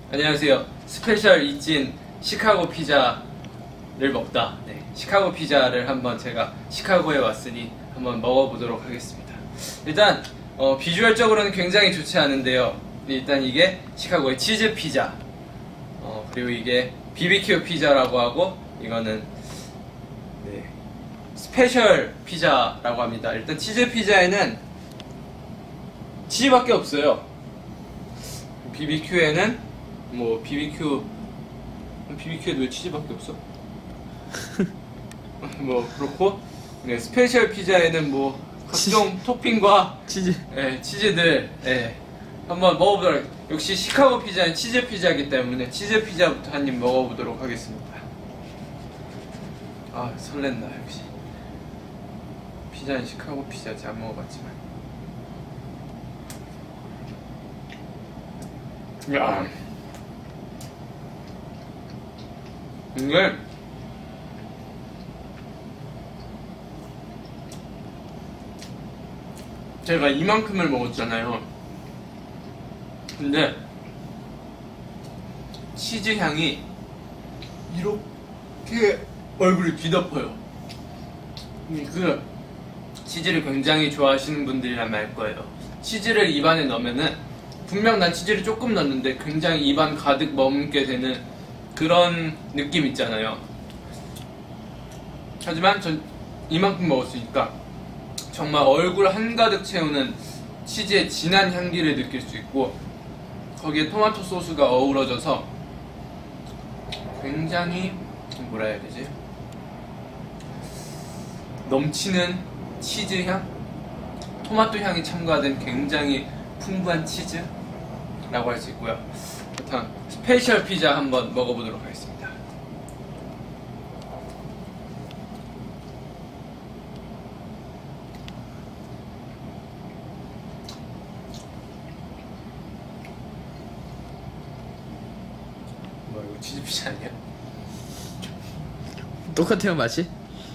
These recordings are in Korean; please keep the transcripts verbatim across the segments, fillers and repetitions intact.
안녕하세요. 스페셜 이진 시카고 피자를 먹다. 네, 시카고 피자를 한번 제가 시카고에 왔으니 한번 먹어보도록 하겠습니다. 일단 어, 비주얼적으로는 굉장히 좋지 않은데요. 일단 이게 시카고의 치즈 피자, 어, 그리고 이게 비비큐 피자라고 하고 이거는 네, 스페셜 피자라고 합니다. 일단 치즈 피자에는 치즈밖에 없어요. 비비큐에는 뭐 비비큐 비비큐에도 왜 치즈밖에 없어? 뭐 그렇고 네, 스페셜 피자에는 뭐 각종 치즈. 토핑과 치즈 예, 치즈들 예, 한번 먹어보도록. 역시 시카고 피자는 치즈 피자이기 때문에 치즈 피자부터 한 입 먹어보도록 하겠습니다. 아 설렌다. 역시 피자는 시카고 피자지. 안 먹어봤지만 야 이게 제가 이만큼을 먹었잖아요. 근데 치즈 향이 이렇게 얼굴을 뒤덮어요. 그 치즈를 굉장히 좋아하시는 분들이라면 알 거예요. 치즈를 입안에 넣으면은 분명 난 치즈를 조금 넣었는데 굉장히 입안 가득 머금게 되는 그런 느낌 있잖아요. 하지만 전 이만큼 먹었으니까 정말 얼굴 한가득 채우는 치즈의 진한 향기를 느낄 수 있고 거기에 토마토 소스가 어우러져서 굉장히 뭐라 해야 되지? 넘치는 치즈 향? 토마토 향이 첨가된 굉장히 풍부한 치즈라고 할 수 있고요. 일단 스페셜 피자 한번 먹어보도록 하겠습니다. 뭐 이거 치즈 피자 아니야? 똑같아요 맛이?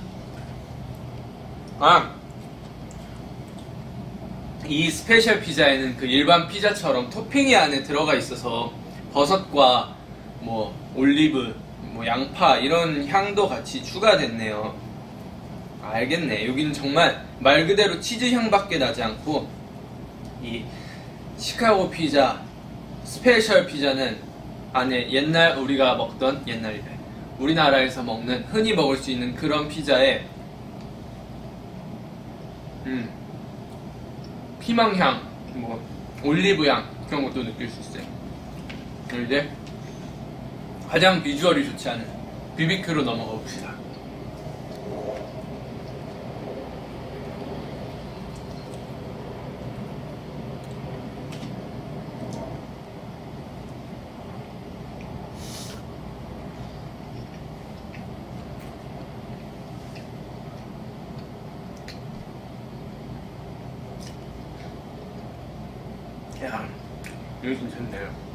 아! 이 스페셜 피자에는 그 일반 피자처럼 토핑이 안에 들어가 있어서 버섯과 뭐 올리브, 뭐 양파 이런 향도 같이 추가됐네요. 알겠네. 여기는 정말 말 그대로 치즈 향밖에 나지 않고 이 시카고 피자 스페셜 피자는 안에 옛날 우리가 먹던 옛날이래 우리나라에서 먹는 흔히 먹을 수 있는 그런 피자에 음 피망향, 뭐 올리브향 그런 것도 느낄 수 있어요. 이제 가장 비주얼이 좋지 않은 비비큐로 넘어가 봅시다. 야, 이거 괜찮네요.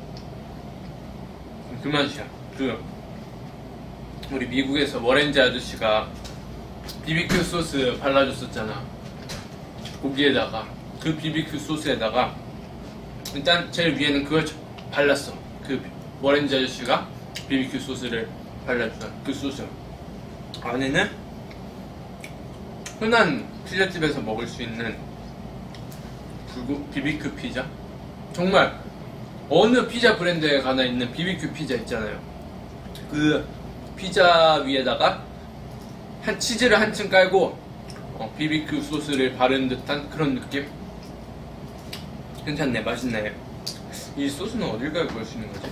그 맛이야. 그 우리 미국에서 워렌즈 아저씨가 비비큐 소스 발라줬었잖아. 고기에다가 그 비비큐 소스에다가 일단 제일 위에는 그걸 발랐어. 그 워렌즈 아저씨가 비비큐 소스를 발라주던 그 소스 안에는 흔한 피자집에서 먹을 수 있는 불고 비비큐 피자? 정말 어느 피자 브랜드에 가나 있는 비비큐 피자 있잖아요. 그 피자 위에다가 한 치즈를 한층 깔고 어, 비비큐 소스를 바른 듯한 그런 느낌? 괜찮네. 맛있네. 이 소스는 어딜 가야 구할 수 있는 거지?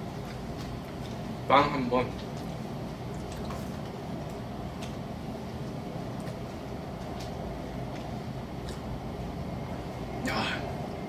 빵 한번. 야,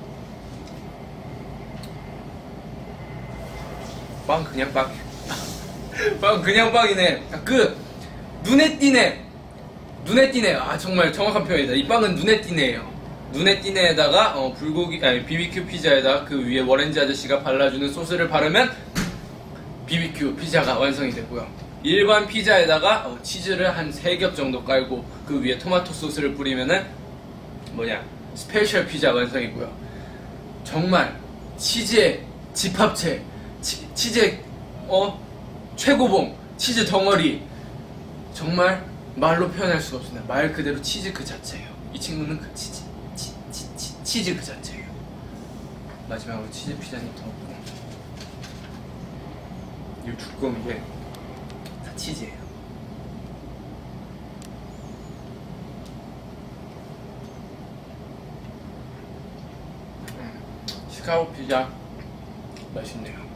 빵 그냥 빵. 빵 그냥 빵이네. 그 눈에 띄네. 눈에 띄네. 아 정말 정확한 표현이다. 이 빵은 눈에 띄네요. 눈에 띄네에다가 어, 불고기 아니 비비큐 피자에다가 그 위에 워렌즈 아저씨가 발라주는 소스를 바르면 비비큐 피자가 완성이 되고요. 일반 피자에다가 어, 치즈를 한 세 겹 정도 깔고 그 위에 토마토 소스를 뿌리면은 뭐냐 스페셜 피자 완성이고요. 정말 치즈의 집합체 치, 치즈의 어 최고봉 치즈 덩어리. 정말 말로 표현할 수가 없습니다. 말 그대로 치즈 그 자체예요. 이 친구는 그 치즈 치, 치, 치, 치즈 그 자체예요. 마지막으로 치즈 피자님 더 먹고. 이 두꺼운 게 다 치즈예요. 음, 시카고 피자 맛있네요.